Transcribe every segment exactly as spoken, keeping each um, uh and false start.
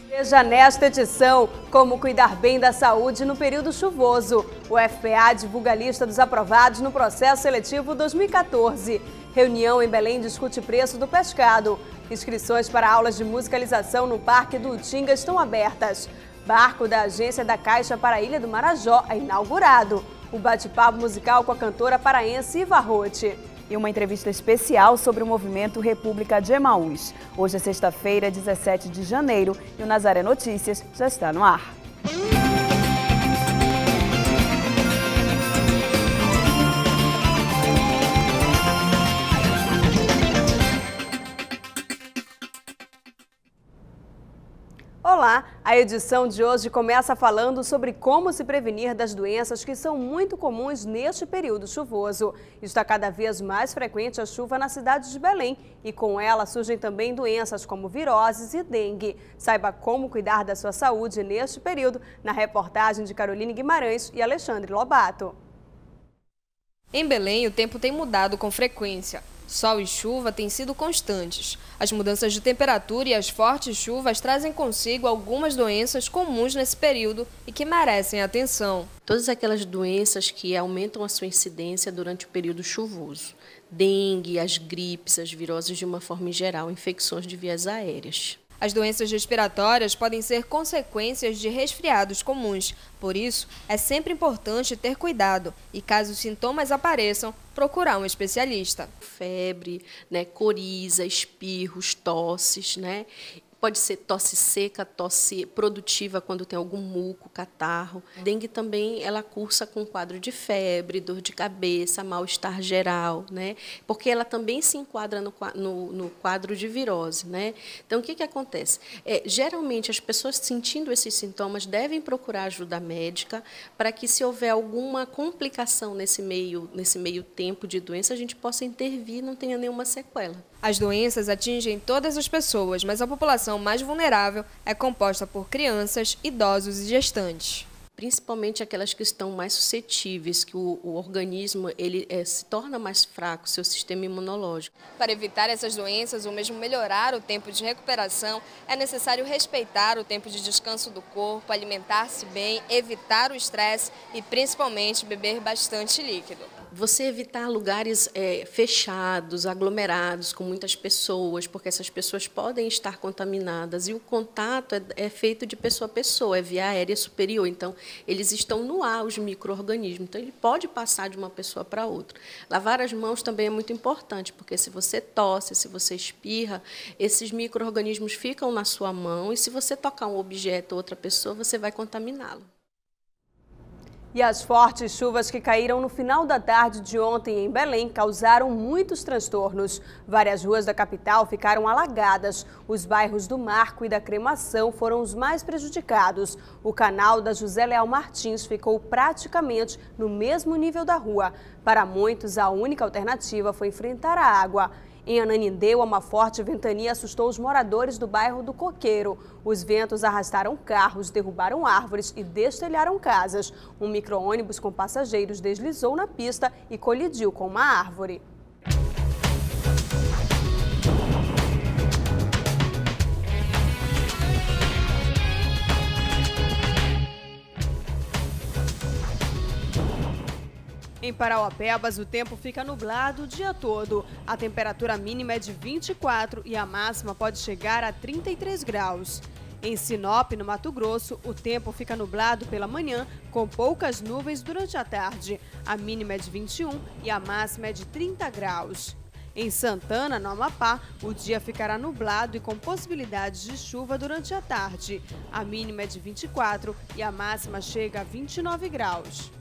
Veja nesta edição como cuidar bem da saúde no período chuvoso. O U F P A divulga a lista dos aprovados no processo seletivo dois mil e quatorze. Reunião em Belém discute preço do pescado. Inscrições para aulas de musicalização no Parque do Utinga estão abertas. Barco da agência da Caixa para a Ilha do Marajó é inaugurado. O bate-papo musical com a cantora paraense Iva Roth. E uma entrevista especial sobre o movimento República de Emaús. Hoje é sexta-feira, dezessete de janeiro, e o Nazaré Notícias já está no ar. Olá, a edição de hoje começa falando sobre como se prevenir das doenças que são muito comuns neste período chuvoso. Está cada vez mais frequente a chuva na cidade de Belém e com ela surgem também doenças como viroses e dengue. Saiba como cuidar da sua saúde neste período na reportagem de Caroline Guimarães e Alexandre Lobato. Em Belém, o tempo tem mudado com frequência. Sol e chuva têm sido constantes. As mudanças de temperatura e as fortes chuvas trazem consigo algumas doenças comuns nesse período e que merecem atenção. Todas aquelas doenças que aumentam a sua incidência durante o período chuvoso. Dengue, as gripes, as viroses de uma forma em geral, infecções de vias aéreas. As doenças respiratórias podem ser consequências de resfriados comuns. Por isso, é sempre importante ter cuidado e, caso os sintomas apareçam, procurar um especialista. Febre, né, coriza, espirros, tosses, né? Pode ser tosse seca, tosse produtiva quando tem algum muco, catarro. Dengue também, ela cursa com quadro de febre, dor de cabeça, mal-estar geral, né? Porque ela também se enquadra no, no, no quadro de virose, né? Então, o que, que acontece? É, geralmente, as pessoas sentindo esses sintomas devem procurar ajuda médica para que, se houver alguma complicação nesse meio, nesse meio tempo de doença, a gente possa intervir e não tenha nenhuma sequela. As doenças atingem todas as pessoas, mas a população mais vulnerável é composta por crianças, idosos e gestantes. Principalmente aquelas que estão mais suscetíveis, que o, o organismo ele, é, se torna mais fraco, seu sistema imunológico. Para evitar essas doenças ou mesmo melhorar o tempo de recuperação, é necessário respeitar o tempo de descanso do corpo, alimentar-se bem, evitar o estresse e principalmente beber bastante líquido. Você evitar lugares é, fechados, aglomerados, com muitas pessoas, porque essas pessoas podem estar contaminadas e o contato é, é feito de pessoa a pessoa, é via aérea superior, então eles estão no ar, os micro-organismos, então ele pode passar de uma pessoa para outra. Lavar as mãos também é muito importante, porque se você tosse, se você espirra, esses micro-organismos ficam na sua mão e se você tocar um objeto ou outra pessoa, você vai contaminá-lo. E as fortes chuvas que caíram no final da tarde de ontem em Belém causaram muitos transtornos. Várias ruas da capital ficaram alagadas. Os bairros do Marco e da Cremação foram os mais prejudicados. O canal da José Leal Martins ficou praticamente no mesmo nível da rua. Para muitos, a única alternativa foi enfrentar a água. Em Ananindeua, uma forte ventania assustou os moradores do bairro do Coqueiro. Os ventos arrastaram carros, derrubaram árvores e destelharam casas. Um micro-ônibus com passageiros deslizou na pista e colidiu com uma árvore. Em Parauapebas, o tempo fica nublado o dia todo. A temperatura mínima é de vinte e quatro e a máxima pode chegar a trinta e três graus. Em Sinop, no Mato Grosso, o tempo fica nublado pela manhã, com poucas nuvens durante a tarde. A mínima é de vinte e um e a máxima é de trinta graus. Em Santana, no Amapá, o dia ficará nublado e com possibilidades de chuva durante a tarde. A mínima é de vinte e quatro e a máxima chega a vinte e nove graus.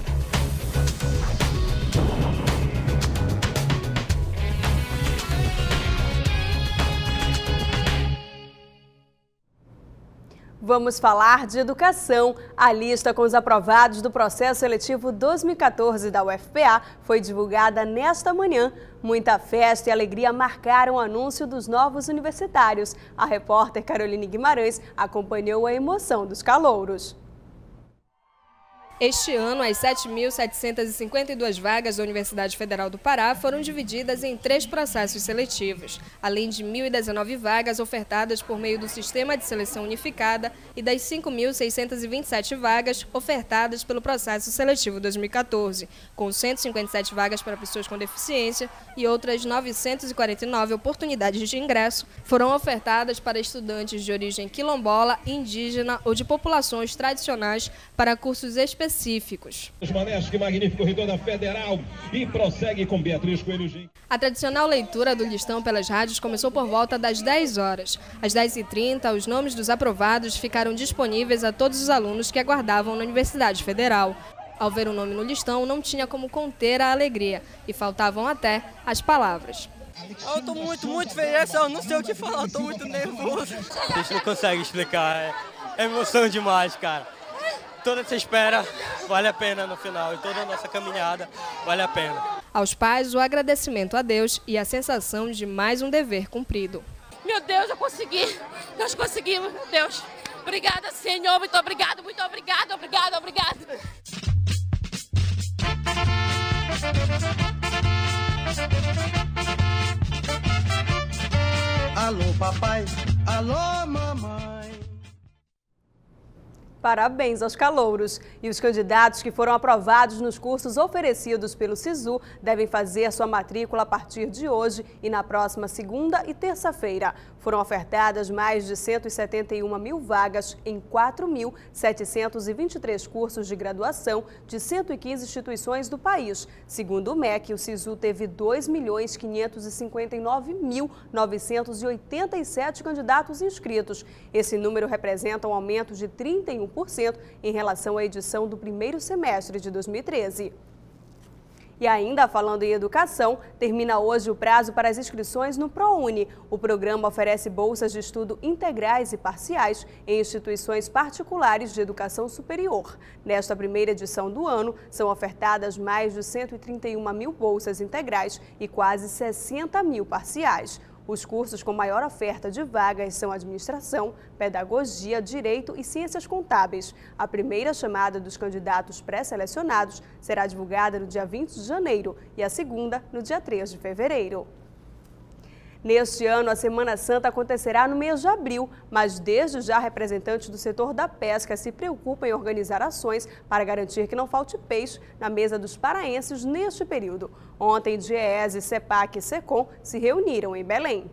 Vamos falar de educação. A lista com os aprovados do processo seletivo dois mil e quatorze da U F P A foi divulgada nesta manhã. Muita festa e alegria marcaram o anúncio dos novos universitários. A repórter Caroline Guimarães acompanhou a emoção dos calouros. Este ano, as sete mil setecentas e cinquenta e duas vagas da Universidade Federal do Pará foram divididas em três processos seletivos, além de mil e dezenove vagas ofertadas por meio do Sistema de Seleção Unificada e das cinco mil seiscentas e vinte e sete vagas ofertadas pelo Processo Seletivo dois mil e quatorze, com cento e cinquenta e sete vagas para pessoas com deficiência e outras novecentas e quarenta e nove oportunidades de ingresso foram ofertadas para estudantes de origem quilombola, indígena ou de populações tradicionais para cursos específicos. específicos. Que magnífico corredor da Federal e prossegue com Beatriz Coelho. A tradicional leitura do listão pelas rádios começou por volta das dez horas. Às dez e trinta, os nomes dos aprovados ficaram disponíveis a todos os alunos que aguardavam na Universidade Federal. Ao ver o nome no listão, não tinha como conter a alegria e faltavam até as palavras. Eu estou muito, muito feliz, eu não sei o que falar, estou muito nervoso. A gente não consegue explicar, é emoção demais, cara. Toda essa espera vale a pena no final e toda a nossa caminhada vale a pena. Aos pais, o agradecimento a Deus e a sensação de mais um dever cumprido. Meu Deus, eu consegui! Nós conseguimos, meu Deus! Obrigada, Senhor! Muito obrigado, muito obrigado, obrigado, obrigado! Alô, papai! Alô, mamãe! Parabéns aos calouros! E os candidatos que foram aprovados nos cursos oferecidos pelo SISU devem fazer a sua matrícula a partir de hoje e na próxima segunda e terça-feira. Foram ofertadas mais de cento e setenta e uma mil vagas em quatro mil setecentos e vinte e três cursos de graduação de cento e quinze instituições do país. Segundo o M E C, o SISU teve dois milhões quinhentos e cinquenta e nove mil novecentos e oitenta e sete candidatos inscritos. Esse número representa um aumento de trinta e um por cento em relação à edição do primeiro semestre de dois mil e treze. E ainda falando em educação, termina hoje o prazo para as inscrições no ProUni. O programa oferece bolsas de estudo integrais e parciais em instituições particulares de educação superior. Nesta primeira edição do ano, são ofertadas mais de cento e trinta e uma mil bolsas integrais e quase sessenta mil parciais. Os cursos com maior oferta de vagas são Administração, Pedagogia, Direito e Ciências Contábeis. A primeira chamada dos candidatos pré-selecionados será divulgada no dia vinte de janeiro e a segunda no dia três de fevereiro. Neste ano, a Semana Santa acontecerá no mês de abril, mas desde já representantes do setor da pesca se preocupam em organizar ações para garantir que não falte peixe na mesa dos paraenses neste período. Ontem, DIEESE, CEPAC e SECOM se reuniram em Belém.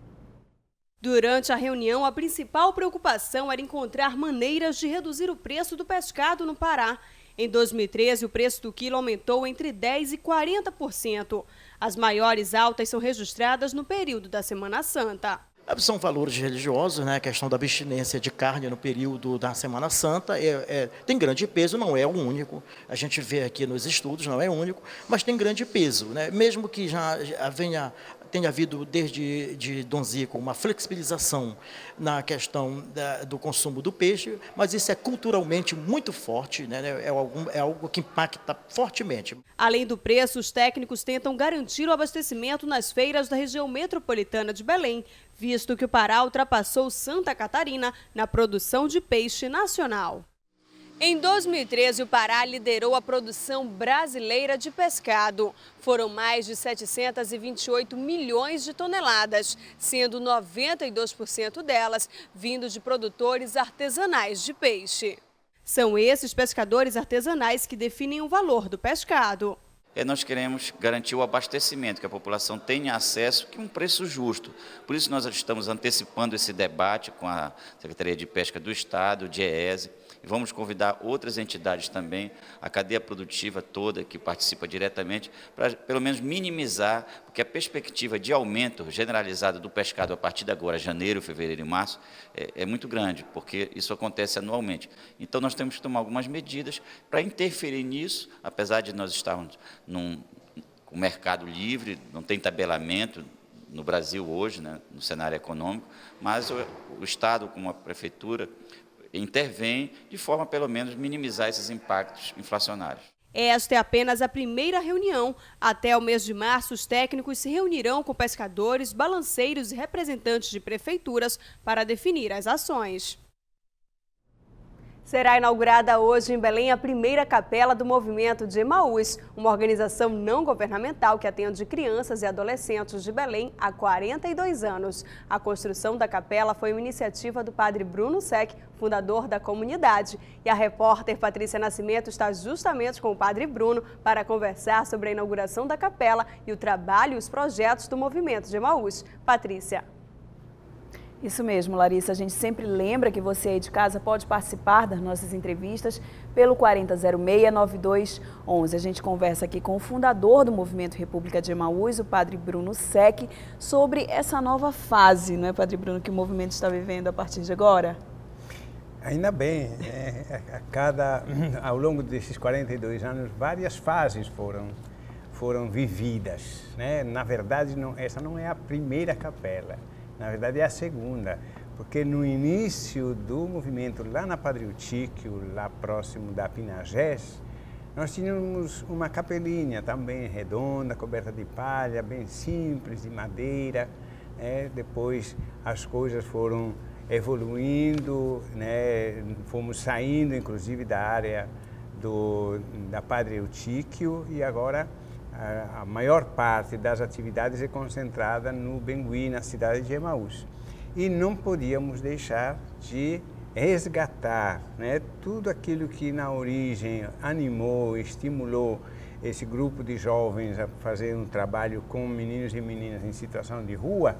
Durante a reunião, a principal preocupação era encontrar maneiras de reduzir o preço do pescado no Pará. Em dois mil e treze, o preço do quilo aumentou entre dez por cento e quarenta por cento. As maiores altas são registradas no período da Semana Santa. São valores religiosos, né? A questão da abstinência de carne no período da Semana Santa é, é, tem grande peso, não é o único. A gente vê aqui nos estudos, não é o único, mas tem grande peso, né? Mesmo que já venha, tenha havido desde de Dom Zico uma flexibilização na questão da, do consumo do peixe, mas isso é culturalmente muito forte, né? É, algum, é algo que impacta fortemente. Além do preço, os técnicos tentam garantir o abastecimento nas feiras da região metropolitana de Belém, visto que o Pará ultrapassou Santa Catarina na produção de peixe nacional. Em dois mil e treze, o Pará liderou a produção brasileira de pescado. Foram mais de setecentos e vinte e oito milhões de toneladas, sendo noventa e dois por cento delas vindo de produtores artesanais de peixe. São esses pescadores artesanais que definem o valor do pescado. É, nós queremos garantir o abastecimento, que a população tenha acesso a um preço justo. Por isso nós estamos antecipando esse debate com a Secretaria de Pesca do Estado, o DIEESE, e vamos convidar outras entidades também, a cadeia produtiva toda que participa diretamente, para pelo menos minimizar, porque a perspectiva de aumento generalizado do pescado a partir de agora, janeiro, fevereiro e março, é, é muito grande, porque isso acontece anualmente. Então nós temos que tomar algumas medidas para interferir nisso, apesar de nós estarmos num com mercado livre, não tem tabelamento no Brasil hoje, né, no cenário econômico, mas o, o Estado, como a Prefeitura, intervém de forma, pelo menos, minimizar esses impactos inflacionários. Esta é apenas a primeira reunião. Até o mês de março, os técnicos se reunirão com pescadores, balanceiros e representantes de prefeituras para definir as ações. Será inaugurada hoje em Belém a primeira capela do Movimento de Emaús, uma organização não governamental que atende crianças e adolescentes de Belém há quarenta e dois anos. A construção da capela foi uma iniciativa do padre Bruno Sec, fundador da comunidade. E a repórter Patrícia Nascimento está justamente com o padre Bruno para conversar sobre a inauguração da capela e o trabalho e os projetos do Movimento de Emaús. Patrícia. Isso mesmo, Larissa. A gente sempre lembra que você aí de casa pode participar das nossas entrevistas pelo quarenta zero seis, nove dois onze. A gente conversa aqui com o fundador do Movimento República de Emaús, o padre Bruno Sec, sobre essa nova fase, não é, padre Bruno, que o movimento está vivendo a partir de agora? Ainda bem, é, a cada, ao longo desses quarenta e dois anos, várias fases foram, foram vividas, né? Na verdade, não, essa não é a primeira capela. Na verdade, é a segunda, porque no início do movimento, lá na Padre Eutíquio, lá próximo da Pinagés, nós tínhamos uma capelinha também redonda, coberta de palha, bem simples, de madeira. Né? Depois as coisas foram evoluindo, né? Fomos saindo, inclusive, da área do, da Padre Eutíquio e agora a maior parte das atividades é concentrada no Bengui, na cidade de Emaús. E não podíamos deixar de resgatar, né, tudo aquilo que na origem animou, estimulou esse grupo de jovens a fazer um trabalho com meninos e meninas em situação de rua,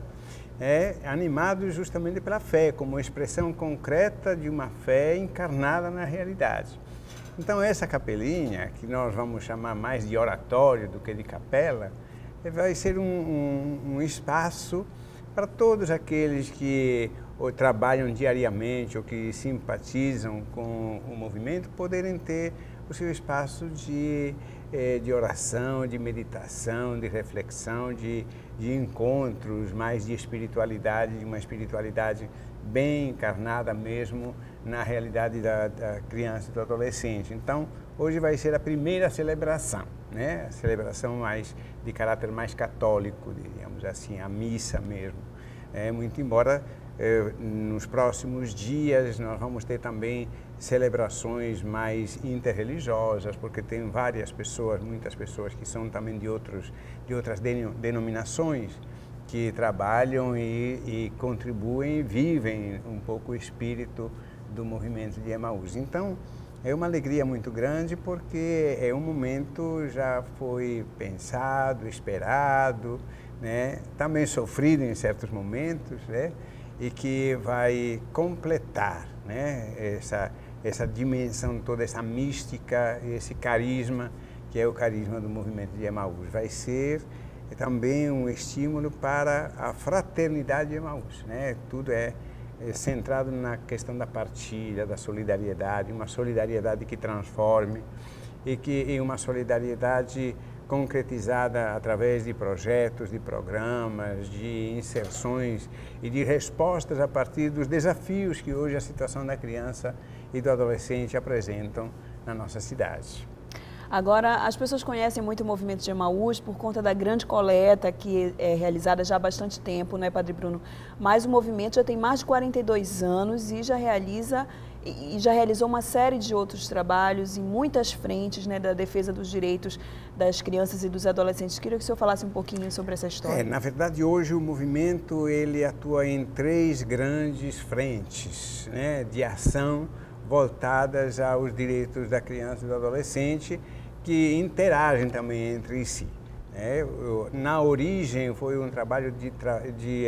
é animado justamente pela fé, como expressão concreta de uma fé encarnada na realidade. Então, essa capelinha, que nós vamos chamar mais de oratório do que de capela, vai ser um, um, um espaço para todos aqueles que ou trabalham diariamente ou que simpatizam com o movimento poderem ter o seu espaço de, eh, de oração, de meditação, de reflexão, de, de encontros mais de espiritualidade, de uma espiritualidade bem encarnada mesmo na realidade da, da criança e do adolescente. Então, hoje vai ser a primeira celebração, né? A celebração mais de caráter mais católico, diríamos assim, a missa mesmo. É, muito embora eh, nos próximos dias nós vamos ter também celebrações mais interreligiosas, porque tem várias pessoas, muitas pessoas que são também de, outros, de outras denominações, que trabalham e, e contribuem e vivem um pouco o espírito do movimento de Emaús. Então, é uma alegria muito grande porque é um momento já foi pensado, esperado, né? Também sofrido em certos momentos, né? E que vai completar, né? essa, essa dimensão toda, essa mística, esse carisma que é o carisma do movimento de Emaús. Vai ser também um estímulo para a fraternidade de Emaús, né? Tudo é, é centrado na questão da partilha, da solidariedade, uma solidariedade que transforme e que e uma solidariedade concretizada através de projetos, de programas, de inserções e de respostas a partir dos desafios que hoje a situação da criança e do adolescente apresentam na nossa cidade. Agora, as pessoas conhecem muito o movimento de Emaús por conta da grande coleta que é realizada já há bastante tempo, não é, padre Bruno? Mas o movimento já tem mais de quarenta e dois anos e já realiza e já realizou uma série de outros trabalhos em muitas frentes, né, da defesa dos direitos das crianças e dos adolescentes. Queria que o senhor falasse um pouquinho sobre essa história. É, na verdade, hoje o movimento ele atua em três grandes frentes, né, de ação voltadas aos direitos da criança e do adolescente, que interagem também entre si. É, na origem foi um trabalho de, de,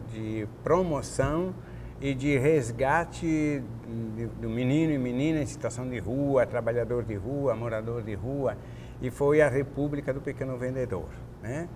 de promoção e de resgate do menino e menina em situação de rua, trabalhador de rua, morador de rua, e foi a República do Pequeno Vendedor. Né?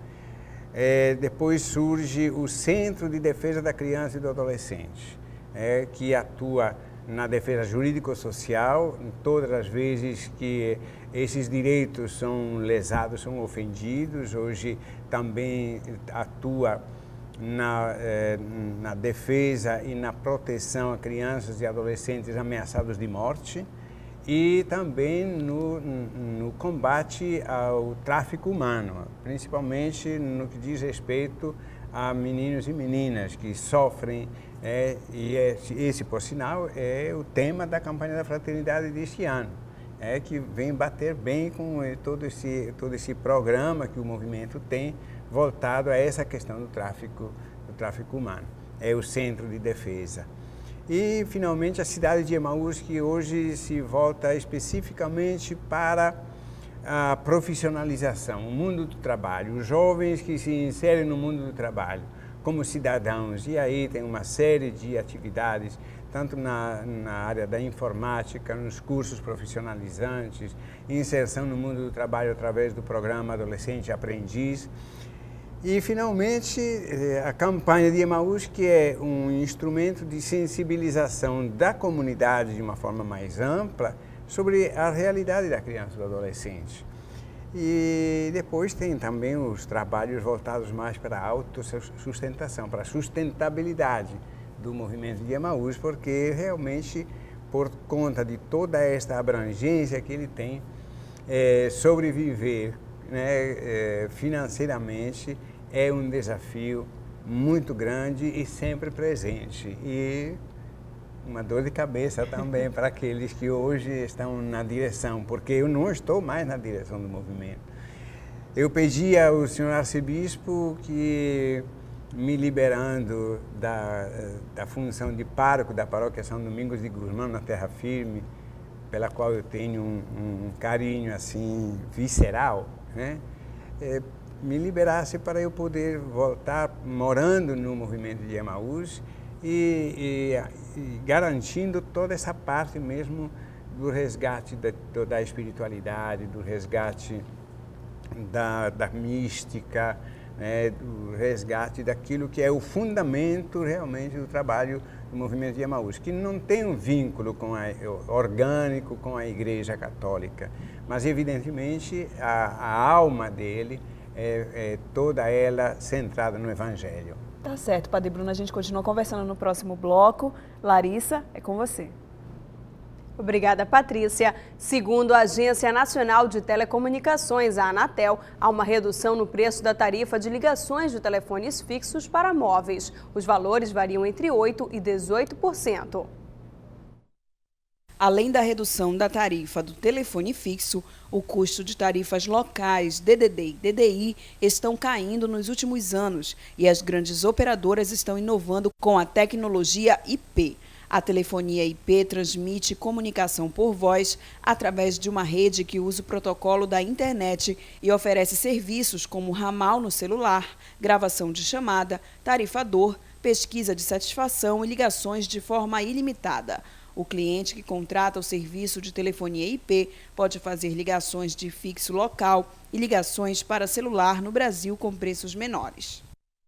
É, depois surge o Centro de Defesa da Criança e do Adolescente, é, que atua na defesa jurídico-social, todas as vezes que esses direitos são lesados, são ofendidos. Hoje também atua na, eh, na defesa e na proteção a crianças e adolescentes ameaçados de morte e também no, no combate ao tráfico humano, principalmente no que diz respeito a meninos e meninas que sofrem, é, e esse, esse, por sinal, é o tema da campanha da fraternidade deste ano, é, que vem bater bem com todo esse, todo esse programa que o movimento tem voltado a essa questão do tráfico, do tráfico humano. É o centro de defesa. E, finalmente, a cidade de Emaús, que hoje se volta especificamente para a profissionalização, o mundo do trabalho, os jovens que se inserem no mundo do trabalho como cidadãos. E aí tem uma série de atividades, tanto na, na área da informática, nos cursos profissionalizantes, inserção no mundo do trabalho através do programa Adolescente Aprendiz. E, finalmente, a campanha de Emaús, que é um instrumento de sensibilização da comunidade de uma forma mais ampla sobre a realidade da criança e do adolescente. E depois tem também os trabalhos voltados mais para a autossustentação, para a sustentabilidade do movimento de Emaús, porque realmente, por conta de toda esta abrangência que ele tem, é, sobreviver, né, é, financeiramente é um desafio muito grande e sempre presente. E uma dor de cabeça também para aqueles que hoje estão na direção, porque eu não estou mais na direção do movimento. Eu pedi ao senhor arcebispo que, me liberando da, da função de pároco da paróquia São Domingos de Gusmão, na Terra Firme, pela qual eu tenho um, um carinho assim visceral, né? É, me liberasse para eu poder voltar morando no movimento de Emaús e, e, e garantindo toda essa parte mesmo do resgate da, da espiritualidade, do resgate da, da mística, né, do resgate daquilo que é o fundamento realmente do trabalho do movimento de Emaús, que não tem um vínculo com a, orgânico com a Igreja Católica, mas evidentemente a, a alma dele É, é toda ela centrada no Evangelho. Tá certo, Padre Bruno, a gente continua conversando no próximo bloco. Larissa, é com você. Obrigada, Patrícia. Segundo a Agência Nacional de Telecomunicações, a Anatel, há uma redução no preço da tarifa de ligações de telefones fixos para móveis. Os valores variam entre oito por cento e dezoito por cento. Além da redução da tarifa do telefone fixo, o custo de tarifas locais, D D D e D D I, estão caindo nos últimos anos e as grandes operadoras estão inovando com a tecnologia I P. A telefonia I P transmite comunicação por voz através de uma rede que usa o protocolo da internet e oferece serviços como ramal no celular, gravação de chamada, tarifador, pesquisa de satisfação e ligações de forma ilimitada. O cliente que contrata o serviço de telefonia I P pode fazer ligações de fixo local e ligações para celular no Brasil com preços menores.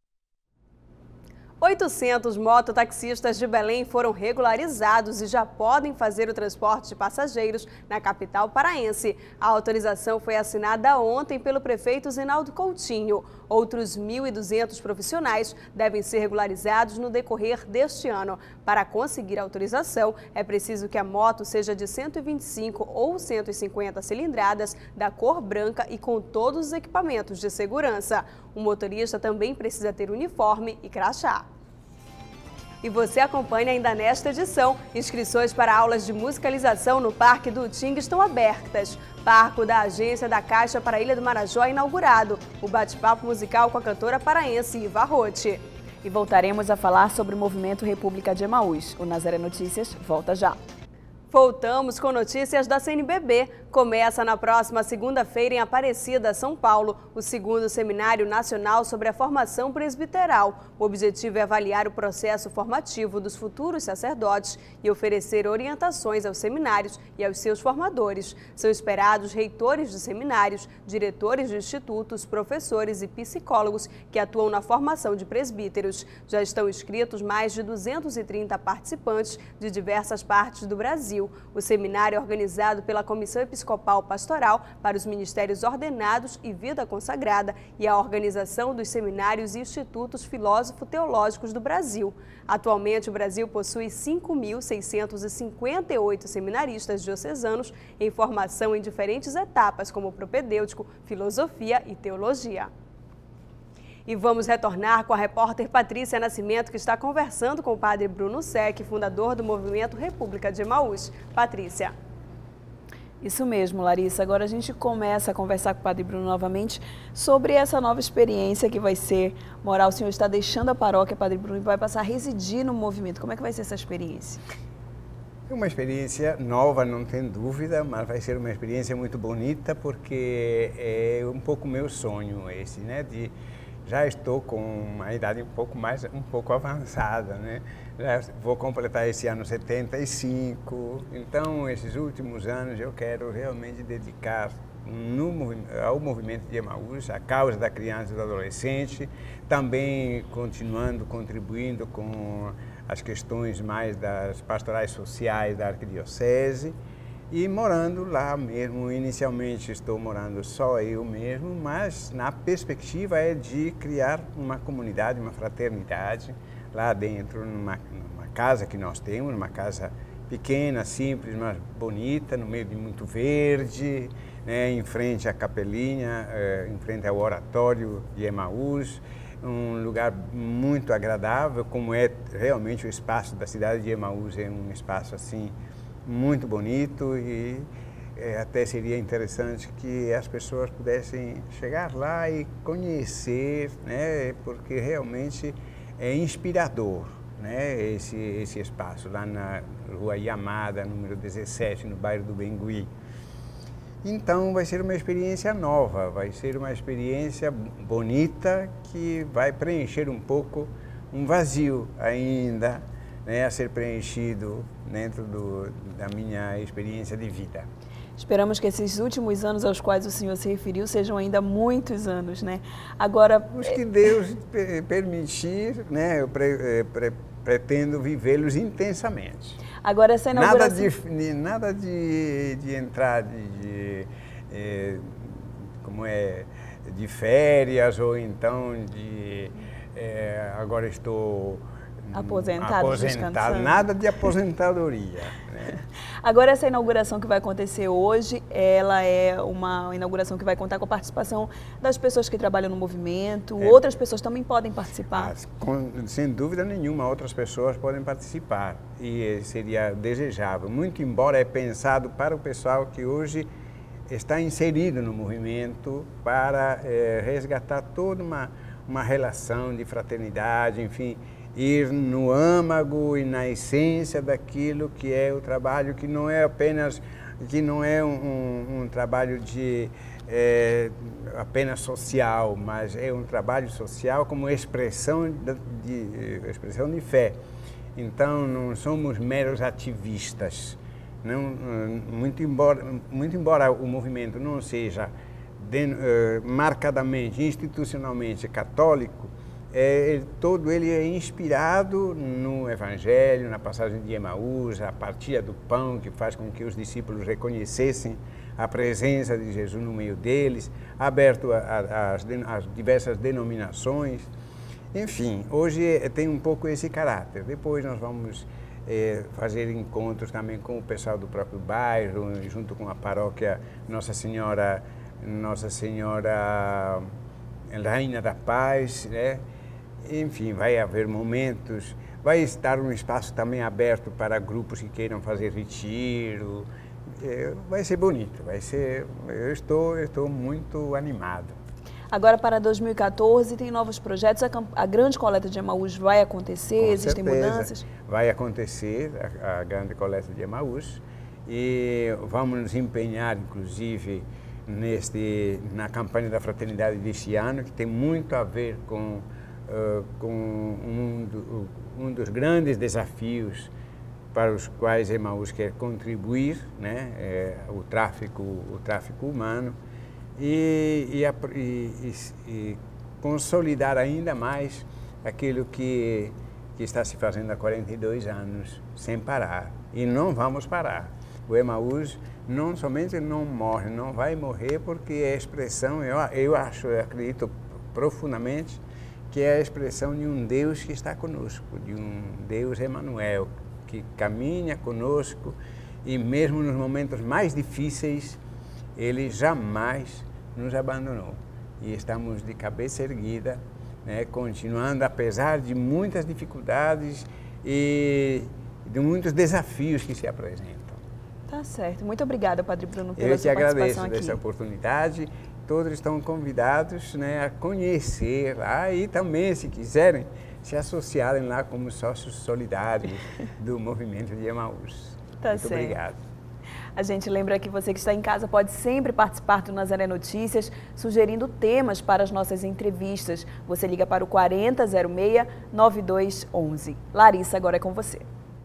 oitocentos mototaxistas de Belém foram regularizados e já podem fazer o transporte de passageiros na capital paraense. A autorização foi assinada ontem pelo prefeito Zinaldo Coutinho. Outros mil e duzentos profissionais devem ser regularizados no decorrer deste ano. Para conseguir a autorização, é preciso que a moto seja de cento e vinte e cinco ou cento e cinquenta cilindradas, da cor branca e com todos os equipamentos de segurança. O motorista também precisa ter uniforme e crachá. E você acompanha ainda nesta edição. Inscrições para aulas de musicalização no Parque do Utinga estão abertas. Parco da Agência da Caixa para a Ilha do Marajó é inaugurado. O bate-papo musical com a cantora paraense Iva Rotti. E voltaremos a falar sobre o movimento República de Emaús. O Nazaré Notícias volta já. Voltamos com notícias da C N B B. Começa na próxima segunda-feira em Aparecida, São Paulo, o segundo Seminário Nacional sobre a Formação Presbiteral. O objetivo é avaliar o processo formativo dos futuros sacerdotes e oferecer orientações aos seminários e aos seus formadores. São esperados reitores de seminários, diretores de institutos, professores e psicólogos que atuam na formação de presbíteros. Já estão inscritos mais de duzentos e trinta participantes de diversas partes do Brasil. O seminário é organizado pela Comissão Episcopal Pastoral para os Ministérios Ordenados e Vida Consagrada e a Organização dos Seminários e Institutos Filósofo-Teológicos do Brasil. Atualmente, o Brasil possui cinco mil seiscentos e cinquenta e oito seminaristas diocesanos em formação em diferentes etapas, como propedêutico, filosofia e teologia. E vamos retornar com a repórter Patrícia Nascimento, que está conversando com o padre Bruno Sec, fundador do movimento República de Emaús. Patrícia. Isso mesmo, Larissa. Agora a gente começa a conversar com o padre Bruno novamente sobre essa nova experiência que vai ser morar. O senhor está deixando a paróquia, padre Bruno, e vai passar a residir no movimento. Como é que vai ser essa experiência? É uma experiência nova, não tem dúvida, mas vai ser uma experiência muito bonita, porque é um pouco meu sonho esse, né? De, já estou com uma idade um pouco mais, um pouco avançada, né? Já vou completar esse ano setenta e cinco, então esses últimos anos eu quero realmente dedicar no, ao movimento de Emaús, à causa da criança e do adolescente, também continuando, contribuindo com as questões mais das pastorais sociais da arquidiocese e morando lá mesmo. Inicialmente estou morando só eu mesmo, mas na perspectiva é de criar uma comunidade, uma fraternidade lá dentro, numa, numa casa que nós temos, uma casa pequena, simples, mas bonita, no meio de muito verde, né, em frente à capelinha, eh, em frente ao oratório de Emaús, um lugar muito agradável, como é realmente o espaço da cidade de Emaús, é um espaço assim muito bonito e é, até seria interessante que as pessoas pudessem chegar lá e conhecer, né, porque realmente é inspirador, né, esse, esse espaço lá na Rua Yamada, número dezessete, no bairro do Bengui. Então vai ser uma experiência nova, vai ser uma experiência bonita que vai preencher um pouco um vazio ainda, né, a ser preenchido dentro do, da minha experiência de vida. Esperamos que esses últimos anos aos quais o senhor se referiu sejam ainda muitos anos, né? Agora, os que Deus permitir, né, eu pre, pre, pretendo vivê-los intensamente. Agora essa inauguração... Nada de, nada de, de entrar de, de eh, como é, de férias ou então de eh, agora estou aposentado, aposentado nada de aposentadoria. Né? Agora essa inauguração que vai acontecer hoje, ela é uma inauguração que vai contar com a participação das pessoas que trabalham no movimento, é, outras pessoas também podem participar? Com, sem dúvida nenhuma, outras pessoas podem participar e seria desejável, muito embora é pensado para o pessoal que hoje está inserido no movimento para é, resgatar toda uma, uma relação de fraternidade, enfim, ir no âmago e na essência daquilo que é o trabalho, que não é apenas, que não é um, um, um trabalho de é, apenas social, mas é um trabalho social como expressão de, de, expressão de fé. Então não somos meros ativistas. Não, muito, embora, muito embora o movimento não seja de, uh, marcadamente, institucionalmente católico, É, todo ele é inspirado no Evangelho, na passagem de Emaús, a partilha do pão que faz com que os discípulos reconhecessem a presença de Jesus no meio deles, aberto às diversas denominações. Enfim, hoje tem um pouco esse caráter. Depois nós vamos é, fazer encontros também com o pessoal do próprio bairro, junto com a paróquia Nossa Senhora, Nossa Senhora Rainha da Paz, né? Enfim, vai haver momentos, vai estar um espaço também aberto para grupos que queiram fazer retiro, é, vai ser bonito, vai ser, eu estou, eu estou muito animado. Agora para dois mil e quatorze tem novos projetos, a, a grande coleta de Emaús vai acontecer, Com existem certeza, mudanças? Vai acontecer a, a grande coleta de Emaús e vamos nos empenhar, inclusive, neste, na campanha da fraternidade deste ano, que tem muito a ver com, uh, com um, do, um dos grandes desafios para os quais Emaús quer contribuir, né, é, o tráfico, o tráfico humano, e, e, e, e consolidar ainda mais aquilo que, que está se fazendo há quarenta e dois anos, sem parar, e não vamos parar. O Emaús não somente não morre, não vai morrer porque é a expressão, eu, eu acho, eu acredito profundamente que é a expressão de um Deus que está conosco, de um Deus Emanuel, que caminha conosco e mesmo nos momentos mais difíceis, Ele jamais nos abandonou. E estamos de cabeça erguida né, continuando apesar de muitas dificuldades e de muitos desafios que se apresentam. Tá certo. Muito obrigada, Padre Bruno, pela Eu sua te agradeço participação aqui. dessa oportunidade. Todos estão convidados, né, a conhecer lá e também, se quiserem, se associarem lá como sócios solidários do movimento de Emaús. Tá Muito certo. obrigado. A gente lembra que você que está em casa pode sempre participar do Nazaré Notícias, sugerindo temas para as nossas entrevistas. Você liga para o quarenta zero seis, nove dois um um. Larissa, agora é com você.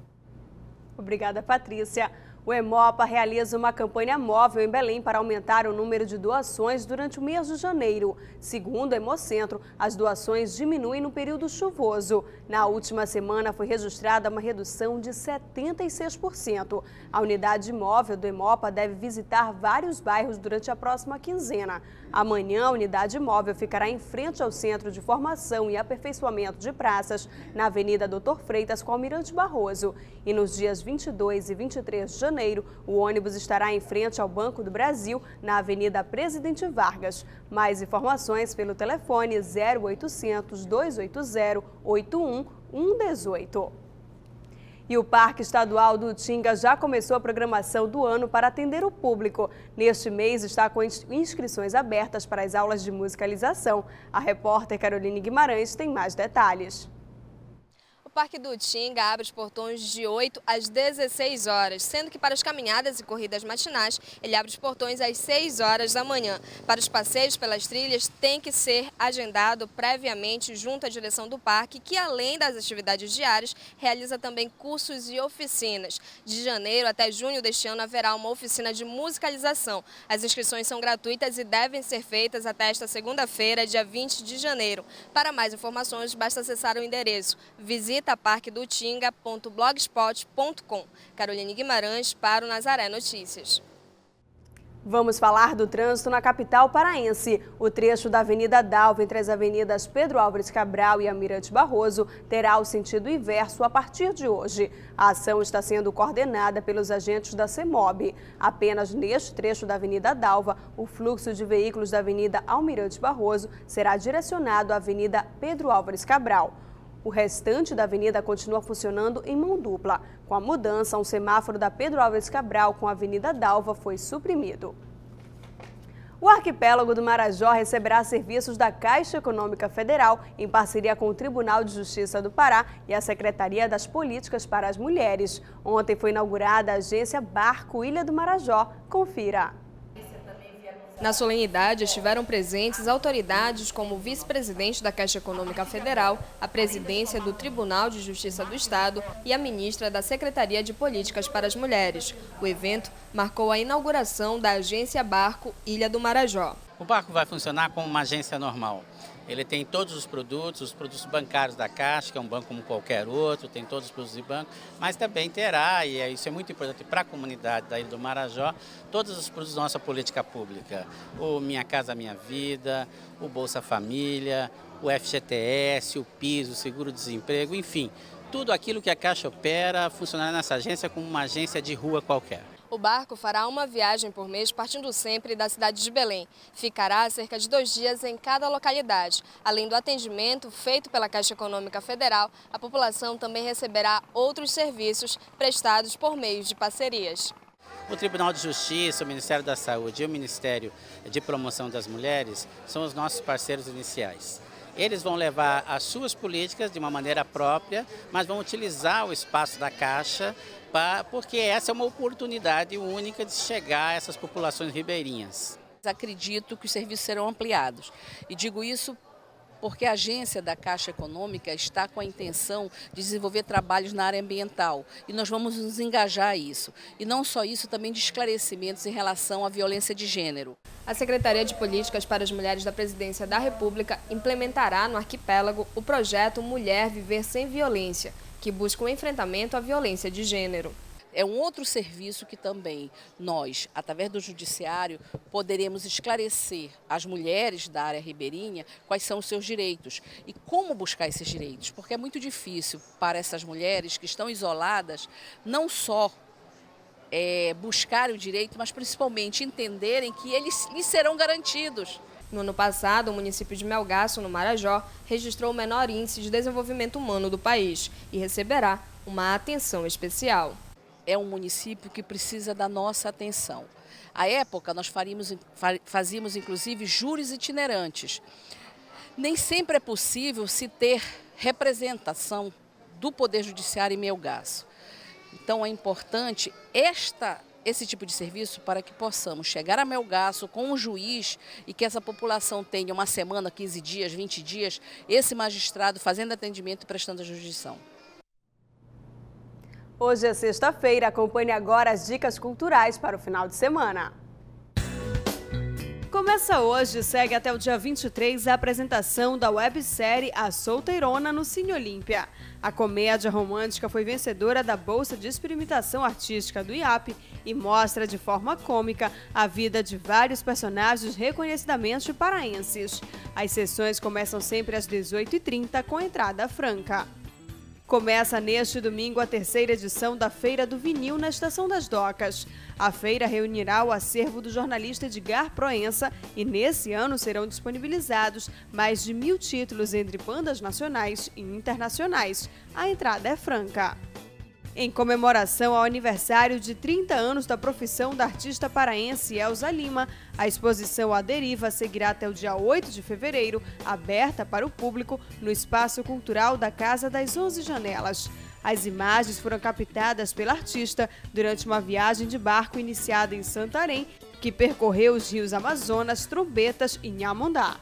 Obrigada, Patrícia. O Hemopa realiza uma campanha móvel em Belém para aumentar o número de doações durante o mês de janeiro. Segundo o Hemocentro, as doações diminuem no período chuvoso. Na última semana foi registrada uma redução de setenta e seis por cento. A unidade móvel do Hemopa deve visitar vários bairros durante a próxima quinzena. Amanhã, a unidade móvel ficará em frente ao Centro de Formação e Aperfeiçoamento de Praças, na Avenida Doutor Freitas, com Almirante Barroso. E nos dias vinte e dois e vinte e três de janeiro, o ônibus estará em frente ao Banco do Brasil, na Avenida Presidente Vargas. Mais informações pelo telefone zero oitocentos, dois oito zero, oito um um oito. E o Parque Estadual do Utinga já começou a programação do ano para atender o público. Neste mês está com inscrições abertas para as aulas de musicalização. A repórter Caroline Guimarães tem mais detalhes. O Parque do Utinga abre os portões de oito às dezesseis horas, sendo que para as caminhadas e corridas matinais, ele abre os portões às seis horas da manhã. Para os passeios pelas trilhas, tem que ser agendado previamente junto à direção do parque, que além das atividades diárias, realiza também cursos e oficinas. De janeiro até junho deste ano haverá uma oficina de musicalização. As inscrições são gratuitas e devem ser feitas até esta segunda-feira, dia vinte de janeiro. Para mais informações, basta acessar o endereço visita parque do utinga ponto blogspot ponto com. Caroline Guimarães para o Nazaré Notícias. Vamos falar do trânsito na capital paraense. O trecho da Avenida Dalva entre as avenidas Pedro Álvares Cabral e Almirante Barroso terá o sentido inverso a partir de hoje. A ação está sendo coordenada pelos agentes da CEMOB. Apenas neste trecho da Avenida Dalva, o fluxo de veículos da Avenida Almirante Barroso será direcionado à Avenida Pedro Álvares Cabral. O restante da avenida continua funcionando em mão dupla. Com a mudança, um semáforo da Pedro Álvares Cabral com a Avenida Dalva foi suprimido. O arquipélago do Marajó receberá serviços da Caixa Econômica Federal em parceria com o Tribunal de Justiça do Pará e a Secretaria das Políticas para as Mulheres. Ontem foi inaugurada a agência Barco Ilha do Marajó. Confira. Na solenidade estiveram presentes autoridades como o vice-presidente da Caixa Econômica Federal, a presidência do Tribunal de Justiça do Estado e a ministra da Secretaria de Políticas para as Mulheres. O evento marcou a inauguração da agência Barco Ilha do Marajó. O Barco vai funcionar como uma agência normal. Ele tem todos os produtos, os produtos bancários da Caixa, que é um banco como qualquer outro, tem todos os produtos de banco, mas também terá, e isso é muito importante para a comunidade da Ilha do Marajó, todos os produtos da nossa política pública. O Minha Casa Minha Vida, o Bolsa Família, o F G T S, o PIS, o Seguro-Desemprego, enfim, tudo aquilo que a Caixa opera funcionará nessa agência como uma agência de rua qualquer. O barco fará uma viagem por mês partindo sempre da cidade de Belém. Ficará cerca de dois dias em cada localidade. Além do atendimento feito pela Caixa Econômica Federal, a população também receberá outros serviços prestados por meio de parcerias. O Tribunal de Justiça, o Ministério da Saúde e o Ministério de Promoção das Mulheres são os nossos parceiros iniciais. Eles vão levar as suas políticas de uma maneira própria, mas vão utilizar o espaço da Caixa, pra, porque essa é uma oportunidade única de chegar a essas populações ribeirinhas. Acredito que os serviços serão ampliados e digo isso porque a agência da Caixa Econômica está com a intenção de desenvolver trabalhos na área ambiental e nós vamos nos engajar a isso. E não só isso, também de esclarecimentos em relação à violência de gênero. A Secretaria de Políticas para as Mulheres da Presidência da República implementará no arquipélago o projeto Mulher Viver Sem Violência, que busca o enfrentamento à violência de gênero. É um outro serviço que também nós, através do judiciário, poderemos esclarecer às mulheres da área ribeirinha quais são os seus direitos e como buscar esses direitos, porque é muito difícil para essas mulheres que estão isoladas, não só é, buscar o direito, mas principalmente entenderem que eles lhes serão garantidos. No ano passado, o município de Melgaço, no Marajó, registrou o menor índice de desenvolvimento humano do país e receberá uma atenção especial. É um município que precisa da nossa atenção. À época, nós faríamos, fazíamos inclusive júris itinerantes. Nem sempre é possível se ter representação do Poder Judiciário em Melgaço. Então é importante esta, esse tipo de serviço para que possamos chegar a Melgaço com um juiz e que essa população tenha uma semana, quinze dias, vinte dias, esse magistrado fazendo atendimento e prestando a jurisdição. Hoje é sexta-feira, acompanhe agora as dicas culturais para o final de semana. Começa hoje e segue até o dia vinte e três a apresentação da websérie A Solteirona no Cine Olímpia. A comédia romântica foi vencedora da Bolsa de Experimentação Artística do I A P e mostra de forma cômica a vida de vários personagens reconhecidamente paraenses. As sessões começam sempre às dezoito e trinta com entrada franca. Começa neste domingo a terceira edição da Feira do Vinil na Estação das Docas. A feira reunirá o acervo do jornalista Edgar Proença e nesse ano serão disponibilizados mais de mil títulos entre bandas nacionais e internacionais. A entrada é franca. Em comemoração ao aniversário de trinta anos da profissão da artista paraense Elza Lima, a exposição A Deriva seguirá até o dia oito de fevereiro, aberta para o público no Espaço Cultural da Casa das Onze Janelas. As imagens foram captadas pela artista durante uma viagem de barco iniciada em Santarém, que percorreu os rios Amazonas, Trombetas e Nhamondá.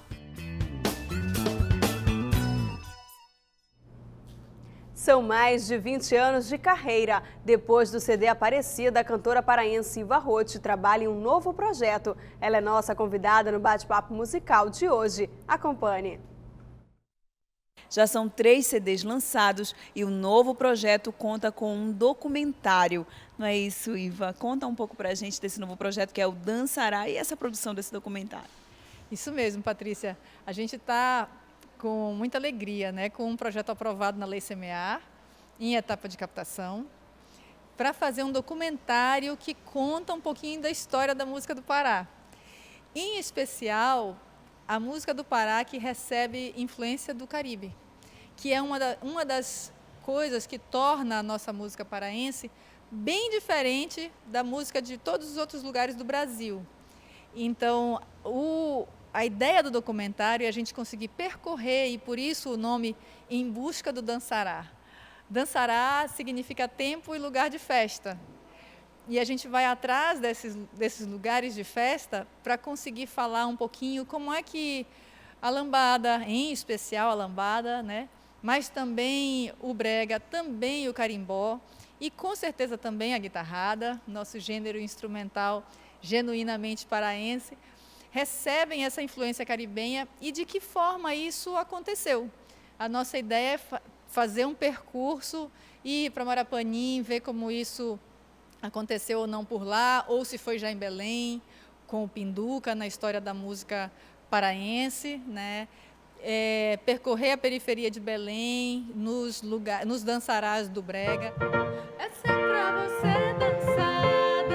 São mais de vinte anos de carreira. Depois do C D Aparecida, a cantora paraense Iva Roth trabalha em um novo projeto. Ela é nossa convidada no bate-papo musical de hoje. Acompanhe. Já são três C Ds lançados e o novo projeto conta com um documentário. Não é isso, Iva? Conta um pouco pra gente desse novo projeto que é o Dançará e essa produção desse documentário. Isso mesmo, Patrícia. A gente está com muita alegria, né, com um projeto aprovado na Lei Semear, em etapa de captação, para fazer um documentário que conta um pouquinho da história da música do Pará. Em especial, a música do Pará que recebe influência do Caribe, que é uma, da, uma das coisas que torna a nossa música paraense bem diferente da música de todos os outros lugares do Brasil. Então, o... A ideia do documentário é a gente conseguir percorrer, e por isso o nome Em Busca do Dançará. Dançará significa tempo e lugar de festa. E a gente vai atrás desses, desses lugares de festa para conseguir falar um pouquinho como é que a lambada, em especial a lambada, né? Mas também o brega, também o carimbó e com certeza também a guitarrada, nosso gênero instrumental genuinamente paraense, recebem essa influência caribenha e de que forma isso aconteceu. A nossa ideia é fa fazer um percurso, ir para Marapanim, ver como isso aconteceu ou não por lá, ou se foi já em Belém, com o Pinduca, na história da música paraense, né? É, percorrer a periferia de Belém, nos, lugar, nos dançarás do brega. É sempre pra você dançar.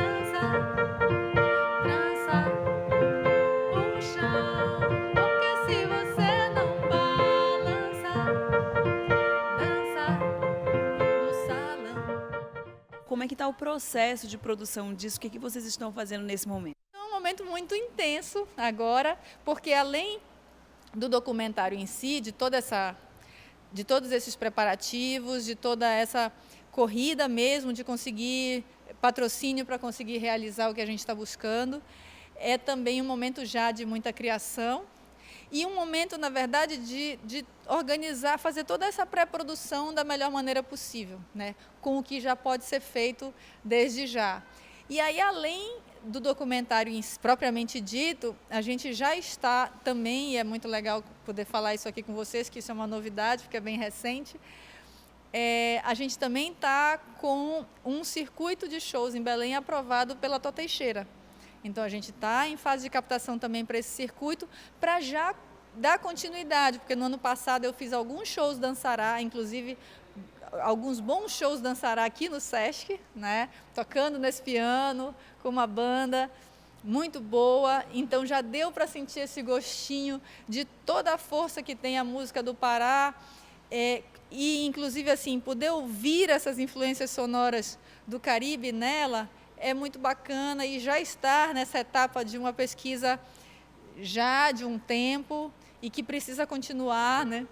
Como é que está o processo de produção disso? O que, que vocês estão fazendo nesse momento? É um momento muito intenso agora, porque além do documentário em si, de, toda essa, de todos esses preparativos, de toda essa corrida mesmo, de conseguir patrocínio para conseguir realizar o que a gente está buscando, é também um momento já de muita criação e um momento, na verdade, de, de organizar, fazer toda essa pré-produção da melhor maneira possível, né? Com o que já pode ser feito desde já. E aí, além do documentário propriamente dito, a gente já está também, e é muito legal poder falar isso aqui com vocês, que isso é uma novidade, porque é bem recente, é, a gente também está com um circuito de shows em Belém aprovado pela Tó Teixeira. Então, a gente está em fase de captação também para esse circuito, para já dar continuidade, porque no ano passado eu fiz alguns shows dançará, inclusive alguns bons shows dançará aqui no Sesc, né? Tocando nesse piano, com uma banda. muito boa, então já deu para sentir esse gostinho de toda a força que tem a música do Pará, é, e inclusive assim, poder ouvir essas influências sonoras do Caribe nela é muito bacana, e já estar nessa etapa de uma pesquisa já de um tempo e que precisa continuar, né?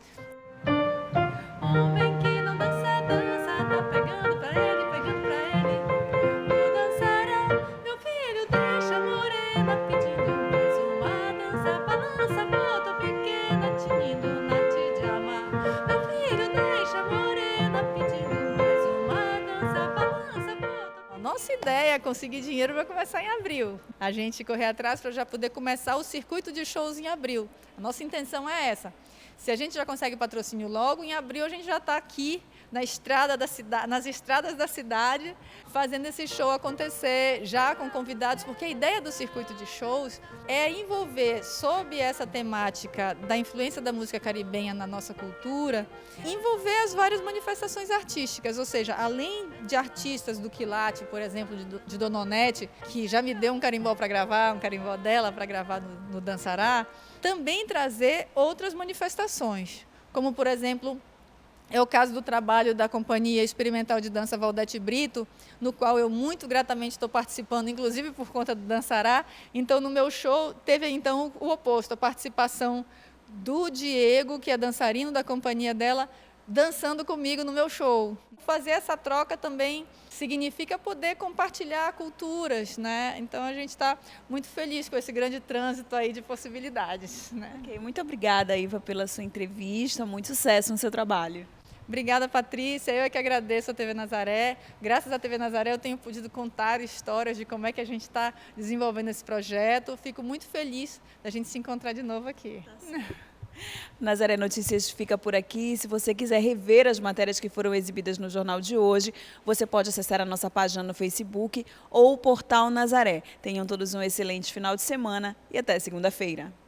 Homem que não dança, dança, tá pegando pra ele, pegando pra ele. O dançará, meu filho, deixa morena, pedindo mais uma dança, balança, bota pequena, tinindo na te de amar. Meu filho, deixa morena, pedindo mais uma dança, balança, bota. A nossa ideia é conseguir dinheiro para começar em abril. A gente correr atrás para já poder começar o circuito de shows em abril. A nossa intenção é essa. Se a gente já consegue patrocínio logo, em abril a gente já está aqui na estrada da cidade, nas estradas da cidade, fazendo esse show acontecer, já com convidados, porque a ideia do circuito de shows é envolver, sob essa temática da influência da música caribenha na nossa cultura, envolver as várias manifestações artísticas, ou seja, além de artistas do quilate, por exemplo, de, de Dona Onete, que já me deu um carimbó para gravar, um carimbó dela para gravar no, no Dançará, também trazer outras manifestações, como, por exemplo, é o caso do trabalho da Companhia Experimental de Dança Valdete Brito, no qual eu muito gratamente estou participando, inclusive por conta do Dançará. Então, no meu show, teve então o oposto, a participação do Diego, que é dançarino da companhia dela, dançando comigo no meu show. Fazer essa troca também significa poder compartilhar culturas, né? Então a gente está muito feliz com esse grande trânsito aí de possibilidades, né? Okay, muito obrigada, Iva, pela sua entrevista, muito sucesso no seu trabalho. Obrigada, Patrícia. Eu é que agradeço a T V Nazaré. Graças à T V Nazaré eu tenho podido contar histórias de como é que a gente está desenvolvendo esse projeto. Fico muito feliz da gente se encontrar de novo aqui. Nazaré Notícias fica por aqui. Se você quiser rever as matérias que foram exibidas no jornal de hoje, você pode acessar a nossa página no Facebook ou o portal Nazaré. Tenham todos um excelente final de semana e até segunda-feira.